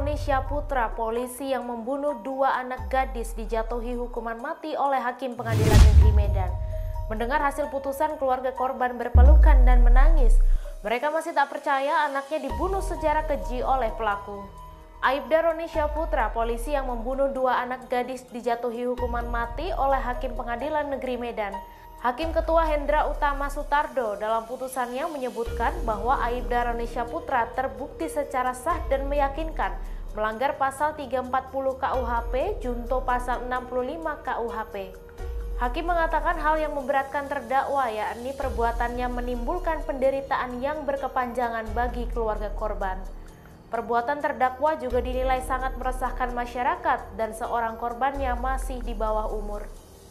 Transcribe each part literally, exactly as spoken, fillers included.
Onesha Putra, polisi yang membunuh dua anak gadis dijatuhi hukuman mati oleh Hakim Pengadilan Negeri Medan. Mendengar hasil putusan, keluarga korban berpelukan dan menangis. Mereka masih tak percaya anaknya dibunuh secara keji oleh pelaku. Aibda Onesha Putra, polisi yang membunuh dua anak gadis dijatuhi hukuman mati oleh Hakim Pengadilan Negeri Medan. Hakim Ketua Hendra Utama Sutardo dalam putusannya menyebutkan bahwa Aibda Onesha Putra terbukti secara sah dan meyakinkan melanggar pasal tiga ratus empat puluh K U H P junto pasal enam puluh lima K U H P. Hakim mengatakan hal yang memberatkan terdakwa, yakni perbuatannya menimbulkan penderitaan yang berkepanjangan bagi keluarga korban. Perbuatan terdakwa juga dinilai sangat meresahkan masyarakat dan seorang korbannya masih di bawah umur.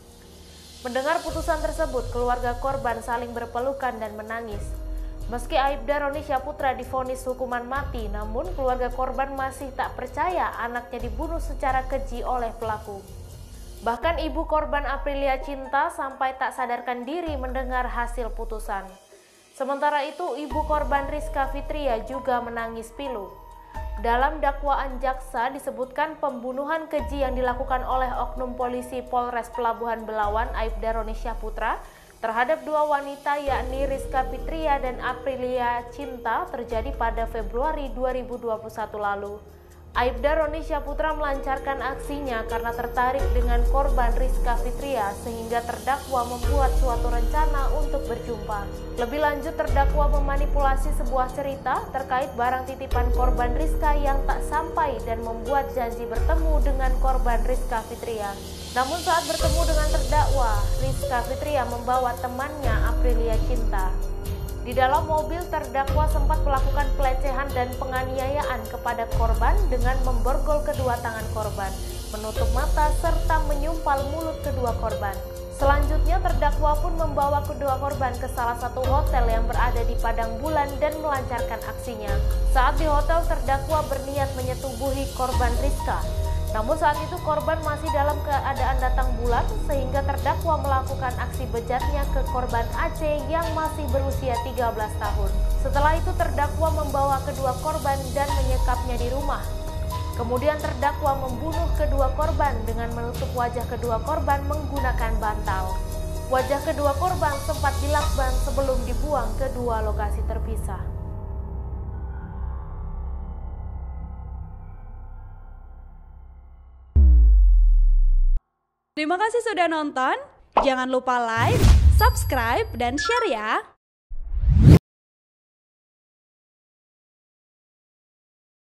Mendengar putusan tersebut, keluarga korban saling berpelukan dan menangis. Meski Aibda Onesha Putra divonis hukuman mati, namun keluarga korban masih tak percaya anaknya dibunuh secara keji oleh pelaku. Bahkan ibu korban Aprilia Cinta sampai tak sadarkan diri mendengar hasil putusan. Sementara itu, ibu korban Rizka Fitria juga menangis pilu. Dalam dakwaan jaksa disebutkan pembunuhan keji yang dilakukan oleh oknum polisi Polres Pelabuhan Belawan Aibda Onesha Putra terhadap dua wanita yakni Rizka Fitria dan Aprilia Cinta terjadi pada Februari dua ribu dua puluh satu lalu. Aibda Onesha Putra melancarkan aksinya karena tertarik dengan korban Rizka Fitria sehingga terdakwa membuat suatu rencana untuk berjumpa. Lebih lanjut, terdakwa memanipulasi sebuah cerita terkait barang titipan korban Rizka yang tak sampai dan membuat janji bertemu dengan korban Rizka Fitria. Namun saat bertemu dengan terdakwa, Rizka Fitria membawa temannya Aprilia Cinta. Di dalam mobil, terdakwa sempat melakukan pelecehan dan penganiayaan kepada korban dengan memborgol kedua tangan korban, menutup mata, serta menyumpal mulut kedua korban. Selanjutnya, terdakwa pun membawa kedua korban ke salah satu hotel yang berada di Padang Bulan dan melancarkan aksinya. Saat di hotel, terdakwa berniat menyetubuhi korban Rizka. Namun saat itu korban masih dalam keadaan datang bulan sehingga terdakwa melakukan aksi bejatnya ke korban A C yang masih berusia tiga belas tahun. Setelah itu terdakwa membawa kedua korban dan menyekapnya di rumah. Kemudian terdakwa membunuh kedua korban dengan menutup wajah kedua korban menggunakan bantal. Wajah kedua korban sempat dilakban sebelum dibuang ke dua lokasi terpisah. Terima kasih sudah nonton. Jangan lupa like, subscribe, dan share ya.